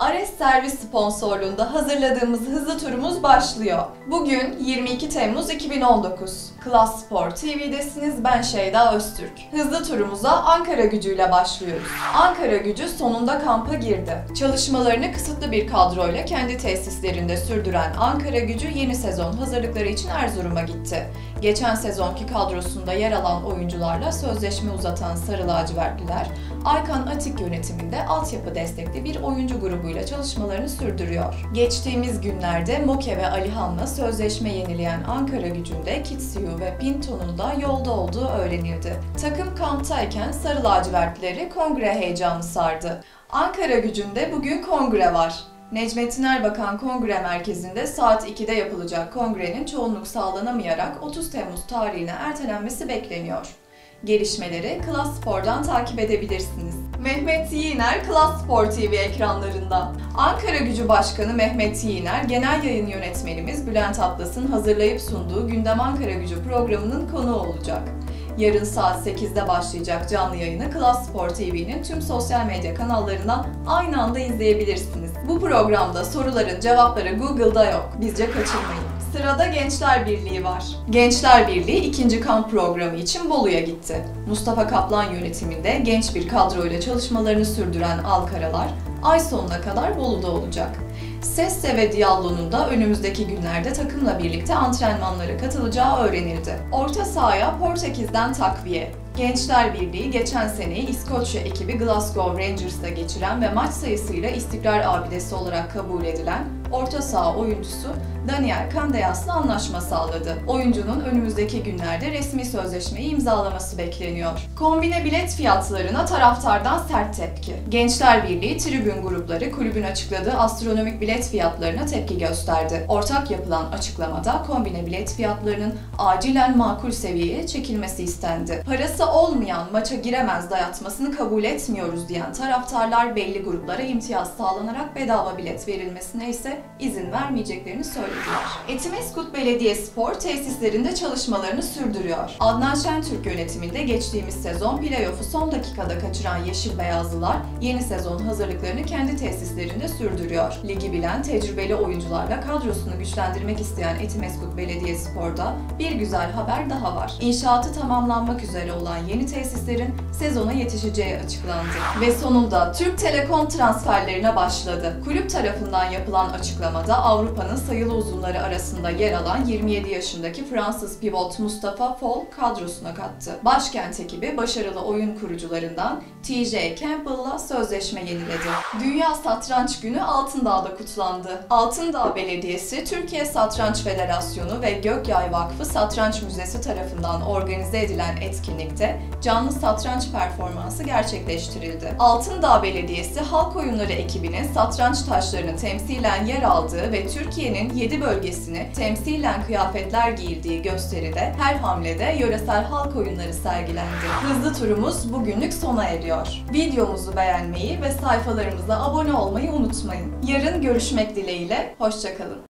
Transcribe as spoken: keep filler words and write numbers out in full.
Ares Servis sponsorluğunda hazırladığımız hızlı turumuz başlıyor. Bugün yirmi iki Temmuz iki bin on dokuz. Klas Spor T V'desiniz, ben Şeyda Öztürk. Hızlı turumuza Ankara Gücü'yle başlıyoruz. Ankara Gücü sonunda kampa girdi. Çalışmalarını kısıtlı bir kadroyla kendi tesislerinde sürdüren Ankara Gücü yeni sezon hazırlıkları için Erzurum'a gitti. Geçen sezonki kadrosunda yer alan oyuncularla sözleşme uzatan Sarı Lacivertliler, Aykan Atik yönetiminde altyapı destekli bir oyuncu grubuyla çalışmalarını sürdürüyor. Geçtiğimiz günlerde Moke ve Alihan'la sözleşme yenileyen Ankara Gücü'nde Kitsiu ve Pinto'nun da yolda olduğu öğrenildi. Takım kamptayken Sarı Lacivertlileri kongre heyecanı sardı. Ankara Gücü'nde bugün kongre var. Necmettin Erbakan Kongre Merkezi'nde saat ikide yapılacak kongrenin çoğunluk sağlanamayarak otuz Temmuz tarihine ertelenmesi bekleniyor. Gelişmeleri Klas Spor'dan takip edebilirsiniz. Mehmet Yiğner Klas Spor T V ekranlarında. Ankara Gücü Başkanı Mehmet Yiğner, genel yayın yönetmenimiz Bülent Atlas'ın hazırlayıp sunduğu Gündem Ankara Gücü programının konuğu olacak. Yarın saat sekizde başlayacak canlı yayını Klas Spor T V'nin tüm sosyal medya kanallarından aynı anda izleyebilirsiniz. Bu programda soruların cevapları Google'da yok. Bizce kaçırmayın. Sırada Gençler Birliği var. Gençler Birliği ikinci kamp programı için Bolu'ya gitti. Mustafa Kaplan yönetiminde genç bir kadroyla çalışmalarını sürdüren Alkaralar ay sonuna kadar Bolu'da olacak. Sesse ve Diallo'nun da önümüzdeki günlerde takımla birlikte antrenmanlara katılacağı öğrenildi. Orta sahaya Portekiz'den takviye. Gençler Birliği geçen seneyi İskoçya ekibi Glasgow Rangers'ta geçiren ve maç sayısıyla istikrar abidesi olarak kabul edilen orta saha oyuncusu Daniel Candeias'la anlaşma sağladı. Oyuncunun önümüzdeki günlerde resmi sözleşmeyi imzalaması bekleniyor. Kombine bilet fiyatlarına taraftardan sert tepki. Gençler Birliği tribün grupları kulübün açıkladığı astronomik bilet fiyatlarına tepki gösterdi. Ortak yapılan açıklamada kombine bilet fiyatlarının acilen makul seviyeye çekilmesi istendi. Parası olmayan maça giremez dayatmasını kabul etmiyoruz diyen taraftarlar belli gruplara imtiyaz sağlanarak bedava bilet verilmesine ise izin vermeyeceklerini söylediler. Etimeskut Belediyespor tesislerinde çalışmalarını sürdürüyor. Adnan Şentürk yönetiminde geçtiğimiz sezon play-off'u son dakikada kaçıran Yeşil Beyazlılar yeni sezon hazırlıklarını kendi tesislerinde sürdürüyor. Ligi bilen tecrübeli oyuncularla kadrosunu güçlendirmek isteyen Etimeskut Belediyespor'da bir güzel haber daha var. İnşaatı tamamlanmak üzere olan yeni tesislerin sezona yetişeceği açıklandı. Ve sonunda Türk Telekom transferlerine başladı. Kulüp tarafından yapılan açıklamada Avrupa'nın sayılı uzunları arasında yer alan yirmi yedi yaşındaki Fransız pivot Mustafa Fall kadrosuna kattı. Başkent ekibi başarılı oyun kurucularından T J Campbell'la sözleşme yeniledi. Dünya Satranç Günü Altındağ'da kutlandı. Altındağ Belediyesi, Türkiye Satranç Federasyonu ve Gökyay Vakfı Satranç Müzesi tarafından organize edilen etkinlikte canlı satranç performansı gerçekleştirildi. Altındağ Belediyesi Halk Oyunları ekibinin satranç taşlarını temsilen yer aldığı ve Türkiye'nin yedi bölgesini temsilen kıyafetler giyildiği gösteride her hamlede yöresel halk oyunları sergilendi. Hızlı turumuz bugünlük sona eriyor. Videomuzu beğenmeyi ve sayfalarımıza abone olmayı unutmayın. Yarın görüşmek dileğiyle, hoşça kalın.